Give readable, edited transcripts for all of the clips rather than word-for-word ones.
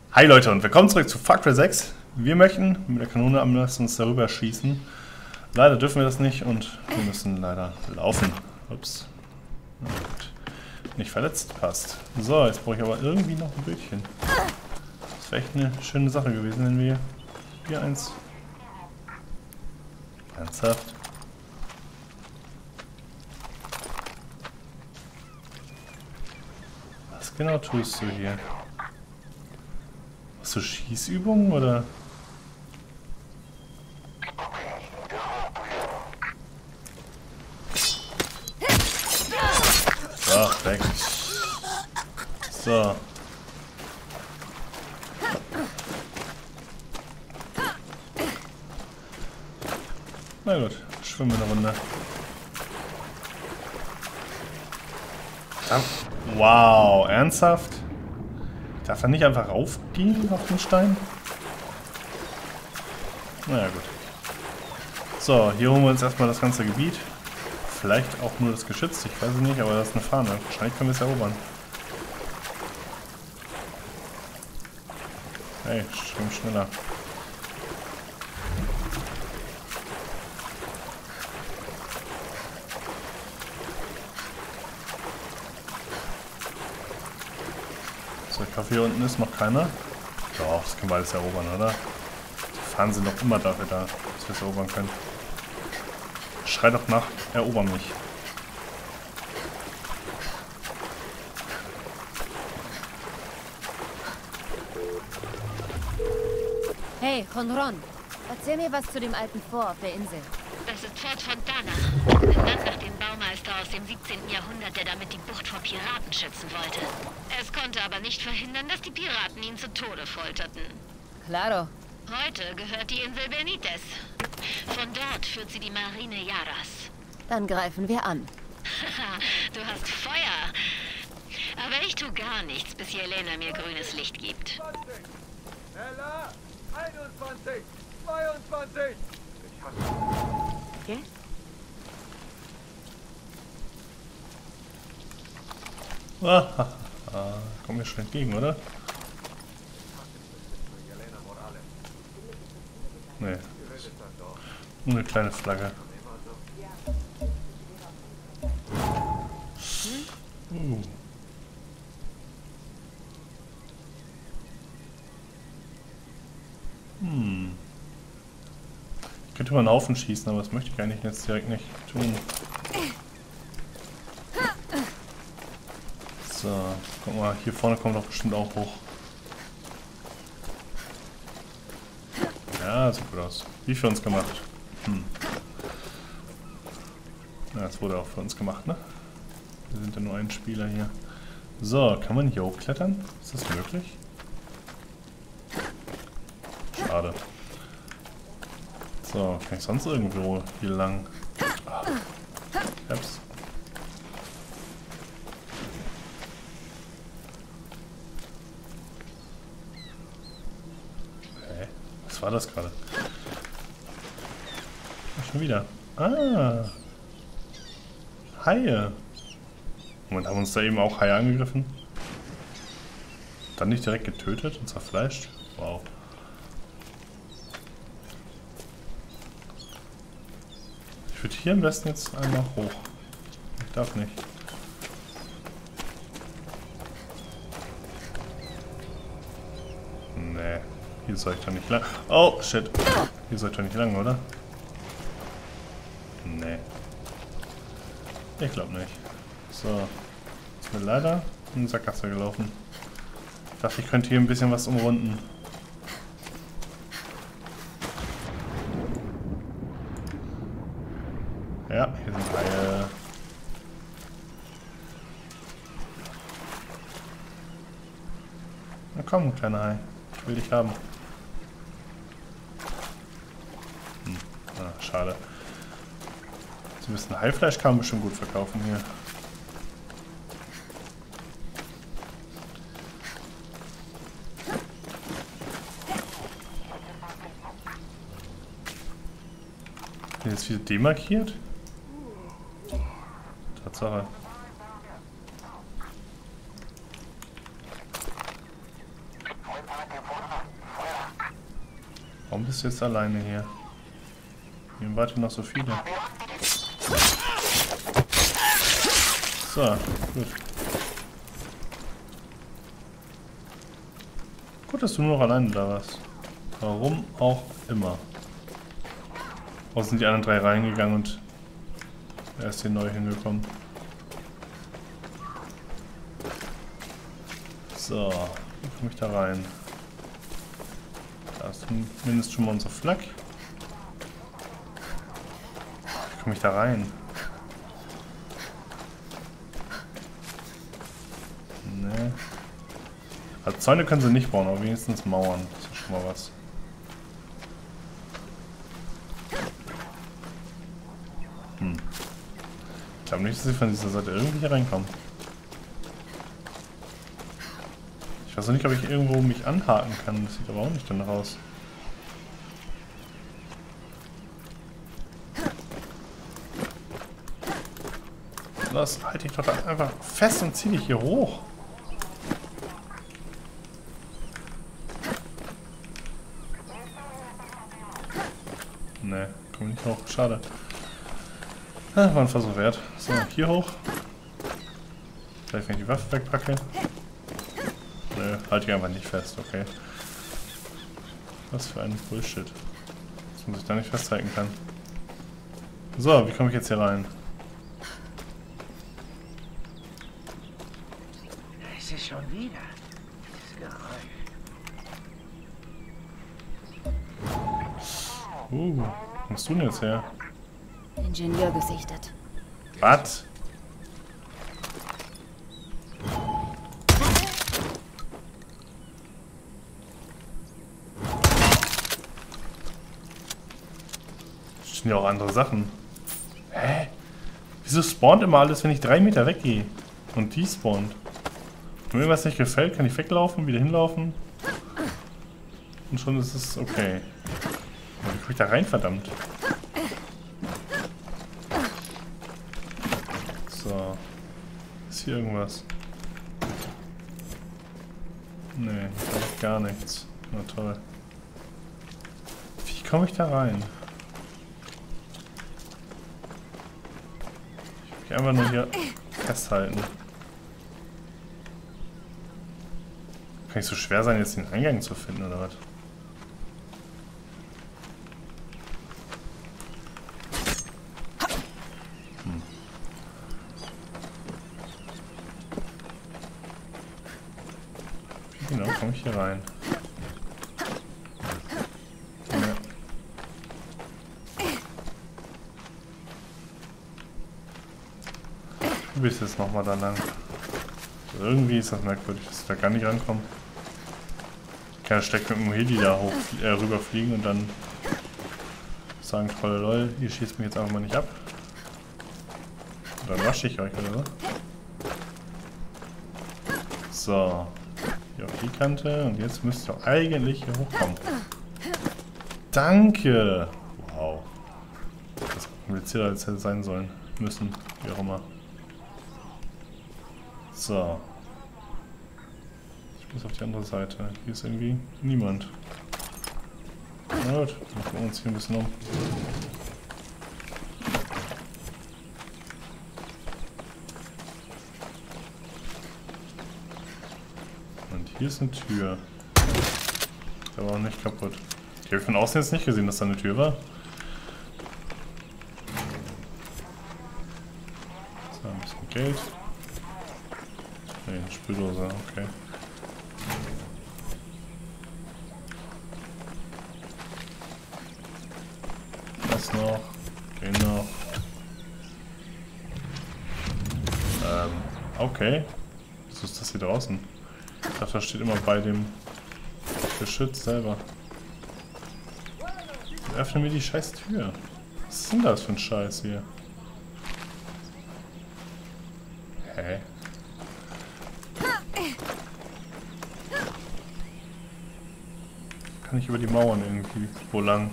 Hi Leute und willkommen zurück zu Far Cry 6. Wir möchten mit der Kanone am besten uns darüber schießen. Leider dürfen wir das nicht und wir müssen leider laufen. Ups. Na gut. Nicht verletzt, passt. So, jetzt brauche ich aber irgendwie noch ein Bildchen. Das wäre echt eine schöne Sache gewesen, wenn wir hier eins... Ernsthaft? Was genau tust du hier? Hast du Schießübungen oder? So, weg. So. Na gut, schwimmen wir eine Runde. Wow, ernsthaft? Darf er nicht einfach raufgehen auf den Stein? Naja, gut. So, hier holen wir uns erstmal das ganze Gebiet. Vielleicht auch nur das Geschütz, ich weiß es nicht, aber das ist eine Fahne. Wahrscheinlich können wir es erobern. Hey, schwimm schneller. So, ich hoffe, hier unten ist noch keiner. Doch, das können wir alles erobern, oder? Die Fahnen sind doch immer dafür da, dass wir es erobern können. Schrei doch nach, erober mich. Hey, Honron, erzähl mir was zu dem alten Fort auf der Insel. Das ist Fort Fontana, benannt nach dem Baumeister aus dem 17. Jahrhundert, der damit die Bucht vor Piraten schützen wollte. Es konnte aber nicht verhindern, dass die Piraten ihn zu Tode folterten. Claro. Heute gehört die Insel Benitez. Von dort führt sie die Marine Yaras. Dann greifen wir an. Haha, du hast Feuer. Aber ich tue gar nichts, bis Jelena mir grünes Licht gibt. Ella! 21! 22! Ich hasse... Okay? Kommen wir schon entgegen, oder? Jelena Morales. Nee, Ihr redet dann doch. nur eine kleine Flagge. Uh. Ich könnte mal einen Haufen schießen, aber das möchte ich eigentlich jetzt direkt nicht tun. So, guck mal, hier vorne kommt doch bestimmt auch hoch. Ja, sieht gut aus. Wie für uns gemacht. Ja, das wurde auch für uns gemacht, ne? Wir sind ja nur ein Spieler hier. So, kann man hier hochklettern? Ist das möglich? Schade. So, kann ich sonst irgendwo hier lang? Ups. Hä? Was war das gerade? Schon wieder. Ah. Haie. Moment, haben uns da eben auch Haie angegriffen? Dann nicht direkt getötet und zerfleischt? Wow. Ich würde hier am besten jetzt einmal hoch. Ich darf nicht. Nee, hier soll ich doch nicht lang. Oh, shit. Hier soll ich doch nicht lang, oder? Nee. Ich glaube nicht. So. Ist mir leider in den Sackgasse gelaufen. Ich dachte, ich könnte hier ein bisschen was umrunden. Ja, hier sind Haie. Na komm, kleiner Hai. Ich will dich haben. Schade. So ein bisschen Haifleisch kann man bestimmt gut verkaufen hier. Bin jetzt wieder demarkiert? Tatsache. Warum bist du jetzt alleine hier? Hier warten noch so viele. So, gut. Gut, dass du nur noch alleine da warst. Warum auch immer. Wo sind die anderen 3 reingegangen und er ist hier neu hingekommen. So, wie komme ich da rein? Da ist zumindest schon mal unsere Flak. Wie komme ich da rein? Ne. Also Zäune können sie nicht bauen, aber wenigstens Mauern. Das ist schon mal was. Ich glaube nicht, dass ich von dieser Seite irgendwie hier reinkomme. Ich weiß auch nicht, ob ich irgendwo mich anhaken kann. Das sieht aber auch nicht danach aus. Los, halte ich doch da einfach fest und zieh dich hier hoch. Ne, komm nicht hoch. Schade. Ah, war ein Versuch wert. So, hier hoch. Vielleicht, wenn ich die Waffe wegpacke. Nö, halte ich einfach nicht fest, okay. Was für ein Bullshit. Dass man sich da nicht festhalten kann. So, wie komme ich jetzt hier rein? Es ist schon wieder. Das Geräusch. Wo kommst du denn jetzt her? Ingenieur gesichtet. Was? Stehen ja auch andere Sachen. Hä? Wieso spawnt immer alles, wenn ich 3 Meter weggehe? Und die spawnt. Wenn mir was nicht gefällt, kann ich weglaufen, wieder hinlaufen. Und schon ist es okay. Aber wie komme ich da rein, verdammt? So. Ist hier irgendwas? Nee, gar nichts. Na toll. Wie komme ich da rein? Ich will einfach nur hier festhalten. Kann nicht so schwer sein, jetzt den Eingang zu finden, oder was? Wie genau komme ich hier rein? Ja. Wie bist du jetzt nochmal da lang? Irgendwie ist das merkwürdig, dass ich da gar nicht rankomme. Ich kann ja stecken mit dem Heli da hoch, rüberfliegen und dann sagen, tolle lol, ihr schießt mich jetzt einfach mal nicht ab. Und dann wasche ich euch oder so. So. Hier auf die Kante und jetzt müsst ihr eigentlich hier hochkommen. Danke! Wow. Das komplizierter als hätte sein sollen. Müssen, wie auch immer. So. Ich muss auf die andere Seite. Hier ist irgendwie niemand. Na gut, dann gucken wir uns hier ein bisschen um. Und hier ist eine Tür. Der war auch nicht kaputt. Die habe ich von außen jetzt nicht gesehen, dass da eine Tür war. So, ein bisschen Geld. Ne, eine Spüldose, okay. Das noch. Den noch. Okay. Wieso ist das hier draußen? Ich dachte, das steht immer bei dem Geschütz selber. Öffne mir die scheiß Tür. Was ist denn das für ein Scheiß hier? Hä? Kann ich über die Mauern irgendwie wo lang?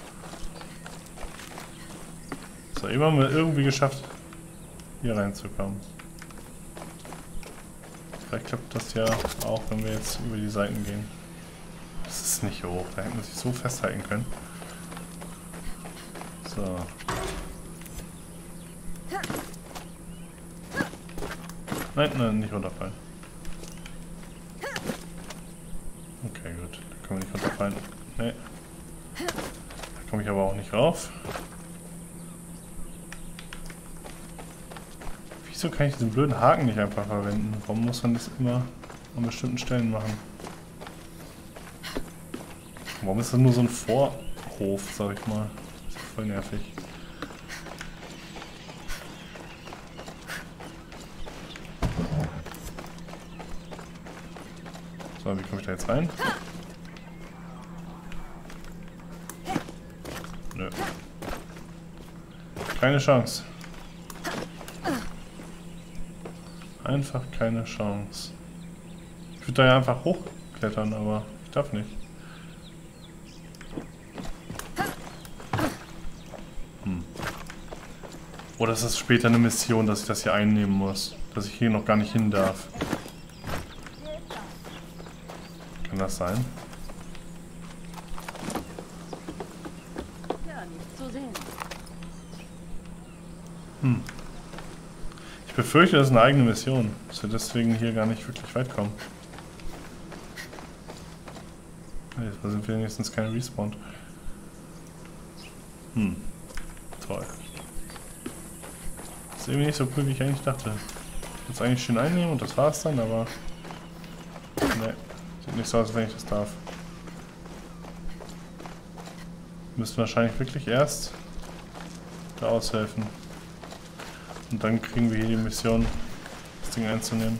So, immer mal irgendwie geschafft, hier reinzukommen. Vielleicht klappt das ja auch, wenn wir jetzt über die Seiten gehen. Das ist nicht hoch. Da hätten wir sich so festhalten können. So. Nein, nein, nicht runterfallen. Okay, gut. Da können wir nicht runterfallen. Nee. Da komme ich aber auch nicht rauf. Wieso kann ich diesen blöden Haken nicht einfach verwenden? Warum muss man das immer an bestimmten Stellen machen? Warum ist das nur so ein Vorhof, sag ich mal? Das ist voll nervig. So, wie komme ich da jetzt rein? Nö. Keine Chance. Einfach keine Chance. Ich würde da ja einfach hochklettern, aber ich darf nicht. Oder ist das später eine Mission, dass ich das hier einnehmen muss? Dass ich hier noch gar nicht hin darf? Kann das sein? Ja, nicht zu sehen. Ich befürchte, das ist eine eigene Mission, dass wir deswegen hier gar nicht wirklich weit kommen. Jetzt sind wir wenigstens kein Respawn. Toll. Das ist irgendwie nicht so cool, wie ich eigentlich dachte. Ich würde es eigentlich schön einnehmen und das war's dann, aber... Ne, sieht nicht so aus, als wenn ich das darf. Wir müssen wahrscheinlich wirklich erst da aushelfen. Und dann kriegen wir hier die Mission, das Ding einzunehmen.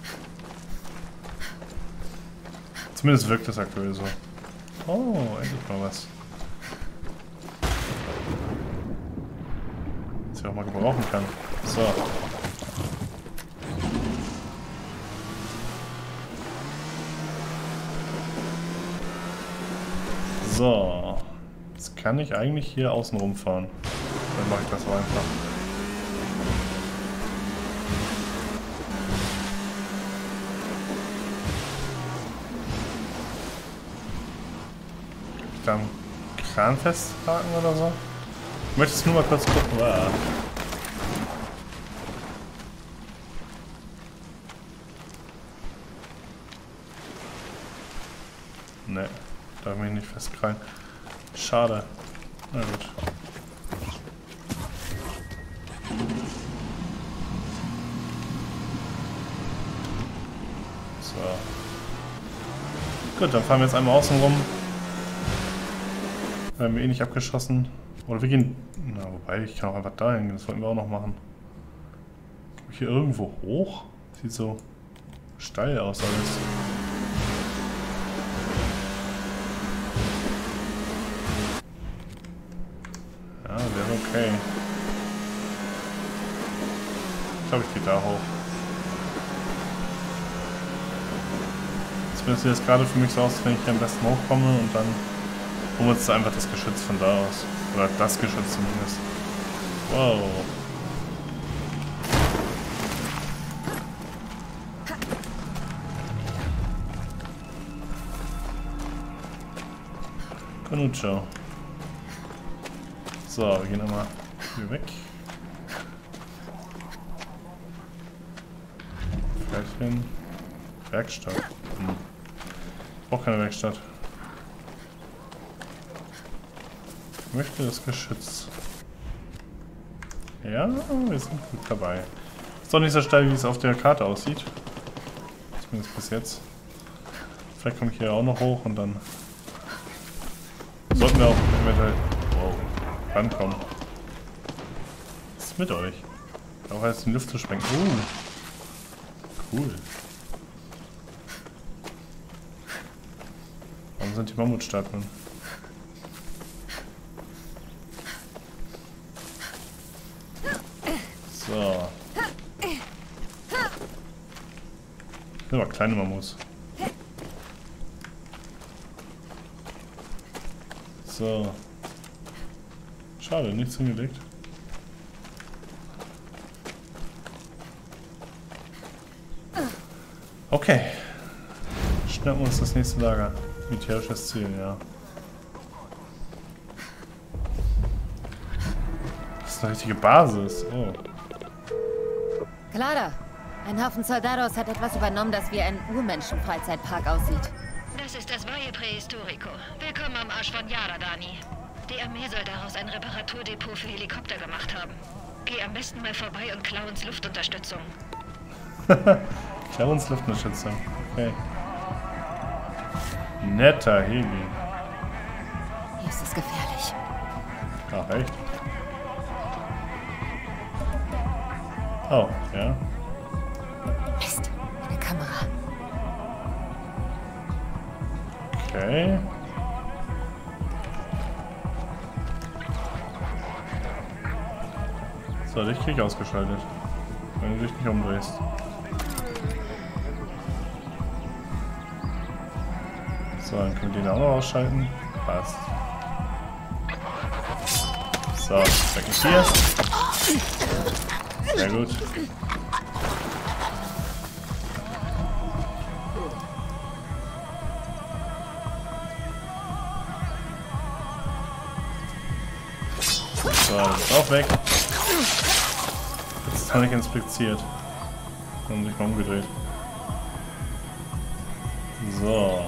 Zumindest wirkt das aktuell so. Oh, endlich mal was. Was ich auch mal gebrauchen kann. So. So. Jetzt kann ich eigentlich hier außen rumfahren. Dann mache ich das aber einfach. Da einen Kran festhaken oder so? Ich möchte es nur mal kurz gucken. Ne, darf mich nicht festkrallen. Schade. Na gut. So. Gut, dann fahren wir jetzt einmal außen rum. Wir haben eh nicht abgeschossen. Oder wir gehen... Na, wobei, ich kann auch einfach da hingehen. Das wollten wir auch noch machen. Komme ich hier irgendwo hoch? Sieht so steil aus alles. Ja, wäre okay. Ich glaube, ich gehe da hoch. Zumindest sieht das gerade für mich so aus, wenn ich hier am besten hochkomme und dann holen wir uns einfach das Geschütz von da aus. Oder das Geschütz zumindest. Wow. Konucho. So, wir gehen einmal hier weg. Pferdchen. Werkstatt. Ich brauche keine Werkstatt. Ich möchte das Geschütz. Ja, wir sind gut dabei. Ist doch nicht so steil, wie es auf der Karte aussieht. Zumindest bis jetzt. Vielleicht komme ich hier auch noch hoch und dann sollten wir auch eventuell rankommen. Was ist mit euch? Auch jetzt in die Luft zu sprengen. Cool. Warum sind die Mammutstatuen? So. Ich will aber kleine Mammuts. So. Schade, nichts hingelegt. Okay. Schnappen wir uns das nächste Lager. Militärisches Ziel, ja. Das ist eine richtige Basis. Oh. Clara, ein Haufen Soldados hat etwas übernommen, das wie ein Urmenschen-Freizeitpark aussieht. Das ist das Valle Prehistorico. Willkommen am Arsch von Yara, Dani. Die Armee soll daraus ein Reparaturdepot für Helikopter gemacht haben. Geh am besten mal vorbei und klau uns Luftunterstützung. Klau uns Luftunterstützung. Okay. Netter Heli. Hier ist es gefährlich. Ach, echt? Oh, ja. Mist, eine Kamera. Okay. So, dich krieg ich ausgeschaltet. Wenn du dich nicht umdrehst. So, dann können wir den auch noch ausschalten. Passt. So, weg mit hier. Sehr gut. So, das ist auch weg. Jetzt ist noch nicht inspiziert. Und sich mal umgedreht. So.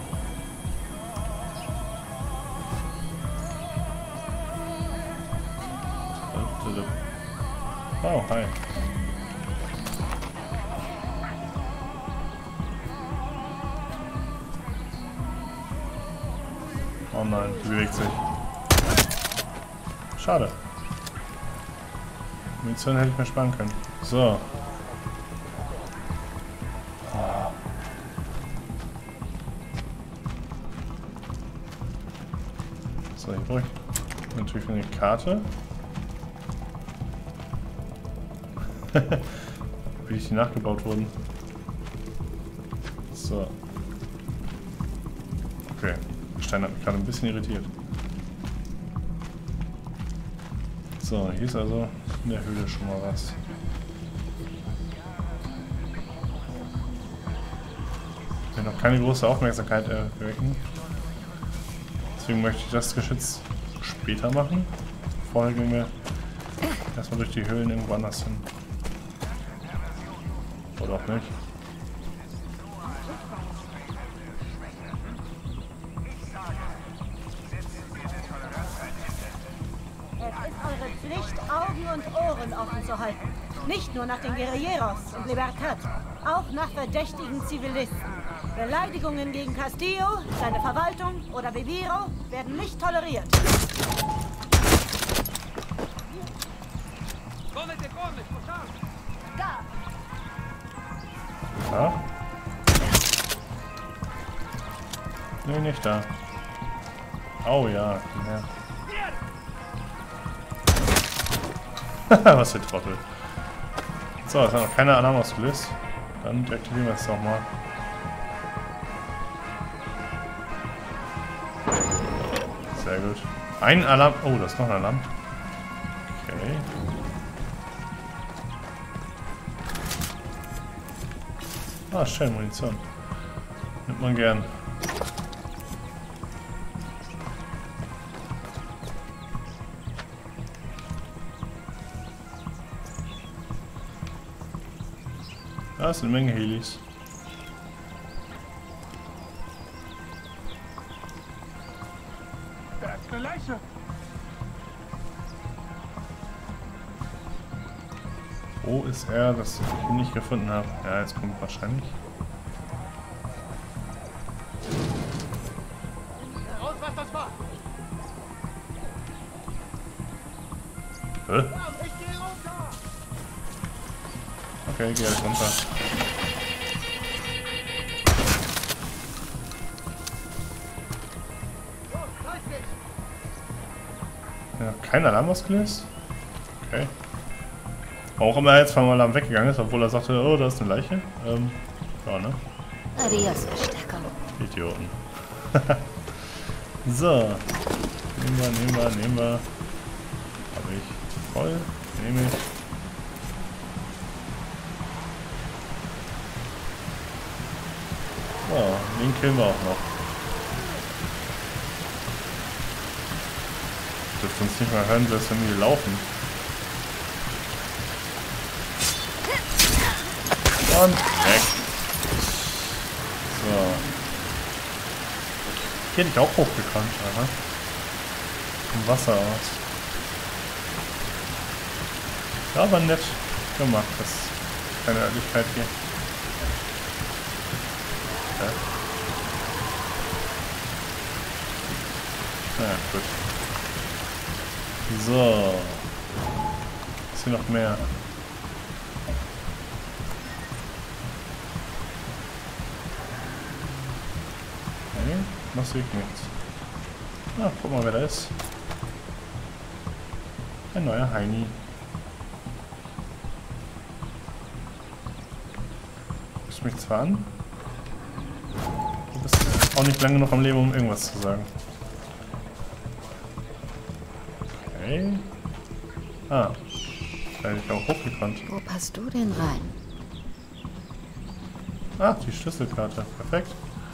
Oh, hi. Oh nein, die bewegt sich. Schade. Munition hätte ich mir sparen können. So. So, hier brauche ich natürlich eine Karte. Wie die nachgebaut wurden. So. Okay. Der Stein hat mich gerade ein bisschen irritiert. So, hier ist also in der Höhle schon mal was. Ich will noch keine große Aufmerksamkeit erwecken. Deswegen möchte ich das Geschütz später machen. Vorher gehen wir erstmal durch die Höhlen irgendwo anders hin. Oder auch nicht. Es ist eure Pflicht, Augen und Ohren offen zu halten. Nicht nur nach den Guerilleros und Libertad, auch nach verdächtigen Zivilisten. Beleidigungen gegen Castillo, seine Verwaltung oder Viviro werden nicht toleriert. Da? Nee, nicht da. Oh ja. Was für Trottel. So, es hat noch keine Alarm ausgelöst. Dann deaktivieren wir es auch mal. Sehr gut. Ein Alarm. Oh, das ist noch ein Alarm. Okay. Ah, schön, Munition. Nimmt man gern. Da ist eine Menge Helis. Da ist eine Leiche. Wo ist er, dass ich ihn nicht gefunden habe? Ja, jetzt kommt wahrscheinlich. Raus, was das war. Hä? Ich gehe runter. Okay, geh halt runter. Ja, kein Alarm ausgelöst? Okay. Auch immer jetzt vom Alarm weggegangen ist, obwohl er sagte, oh, da ist eine Leiche. Ja, ne? Adios, Verstärkung. Idioten. So. Nehmen wir. Habe ich voll. Nehme ich. So, den killen wir auch noch. dürft uns nicht mal hören, dass wir hier laufen. Und weg. So. Hier hätte ich auch hochgekannt, aha. Vom Wasser aus. Ja, aber nett gemacht, das ist keine Örtlichkeit hier. Ja. Na ja, gut. So. Ist hier noch mehr? Nee, noch sehe ich nichts. Na, guck mal, wer da ist. Ein neuer Heini. Guckst mich zwar an. Du bist auch nicht lange noch am Leben, um irgendwas zu sagen. Okay. Ah. Da hätte ich auch hochgekonnt. Wo passt du denn rein? Ah, die Schlüsselkarte. Perfekt.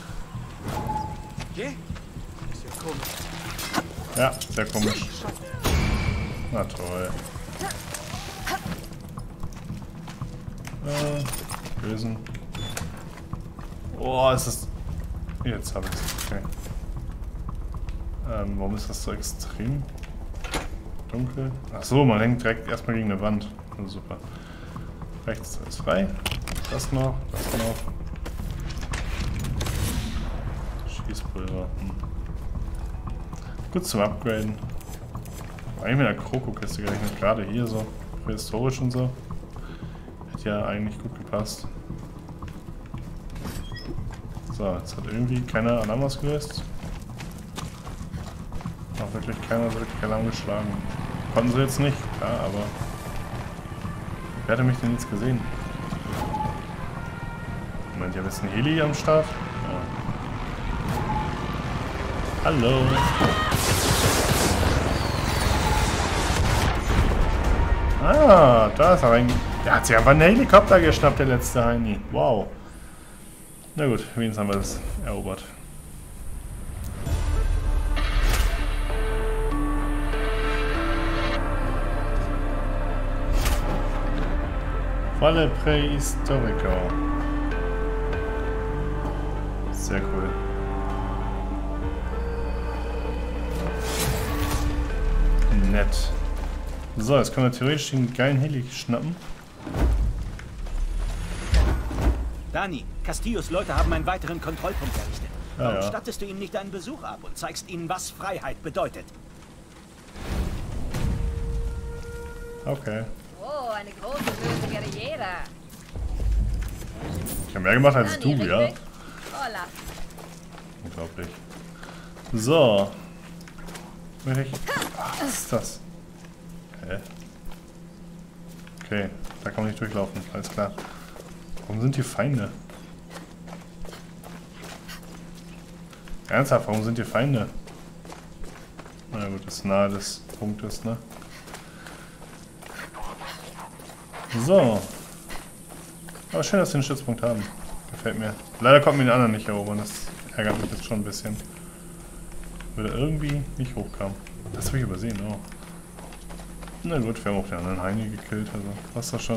Okay? Ist ja komisch. Ja, sehr komisch. Na toll. Lösen. Oh, es ist... Jetzt habe ich es. Okay. Warum ist das so extrem dunkel? Ach so, man hängt direkt erstmal gegen eine Wand. Oh, super. Rechts ist frei. Das noch, das noch. Schießpulver. Gut zum Upgraden. Eigentlich mit einer Krokokiste gerechnet, gerade hier so. Prähistorisch und so. Hätte ja eigentlich gut gepasst. So, jetzt hat irgendwie keiner Alarm ausgelöst. Auch wirklich keiner so wirklich Alarm geschlagen. Konnten sie jetzt nicht, klar, aber... Wer hatte mich denn jetzt gesehen? Moment, ich habe jetzt einen Heli am Start. Ja. Hallo! Ah, da ist er rein. Der hat sich einfach einen Helikopter geschnappt, der letzte Heini. Wow. Na gut, wenigstens haben wir das erobert. Valle Prehistorico. Sehr cool. Nett. So, jetzt können wir theoretisch den geilen Heli schnappen. Dani, Castillos Leute haben einen weiteren Kontrollpunkt errichtet. Warum ja. stattest du ihnen nicht einen Besuch ab und zeigst ihnen, was Freiheit bedeutet? Okay. Oh, eine große böse Guerillera. Ich habe mehr gemacht als du, Dani, ja? richtig? Hola. Unglaublich. So. Was ist das? Hä? Okay, da kann man nicht durchlaufen, alles klar. Warum sind hier Feinde? Ernsthaft, warum sind hier Feinde? Na gut, das ist nahe des Punktes, ne? So. Aber schön, dass wir einen Stützpunkt haben. Gefällt mir. Leider konnten wir den anderen nicht erobern, das ärgert mich jetzt schon ein bisschen. Weil er irgendwie nicht hochkam. Das habe ich übersehen, oh. Na gut, wir haben auch den anderen Heini gekillt, also passt das schon.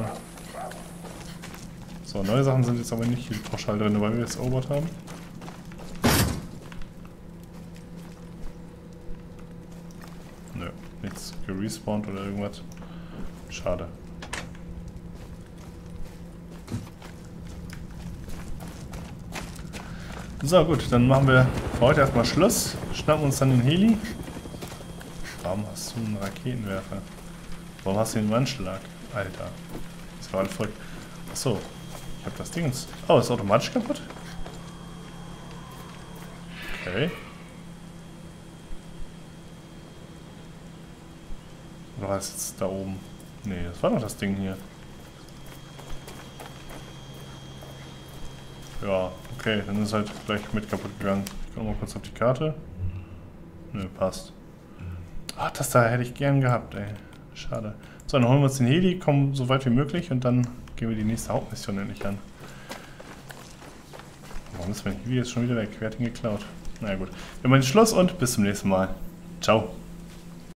So, neue Sachen sind jetzt aber nicht hier pauschal drin, weil wir jetzt erobert haben. Nö, nichts gerespawnt oder irgendwas. Schade. So, gut, dann machen wir für heute erstmal Schluss. Schnappen uns dann den Heli. Warum hast du einen Raketenwerfer? Warum hast du den Wandschlag? Alter. Das war alles voll. Achso. Ich hab das Ding. Oh, ist automatisch kaputt? Okay. Oder war es jetzt da oben? Nee, das war doch das Ding hier. Ja, okay, dann ist halt gleich mit kaputt gegangen. Ich komme mal kurz auf die Karte. Nö, passt. Ach, das da hätte ich gern gehabt, ey. Schade. So, dann holen wir uns den Heli, kommen so weit wie möglich und dann gehen wir die nächste Hauptmission endlich an. Warum ist mein Heli jetzt schon wieder weg? Wer hat ihn geklaut? Na ja, gut. Wir machen den Schluss und bis zum nächsten Mal. Ciao.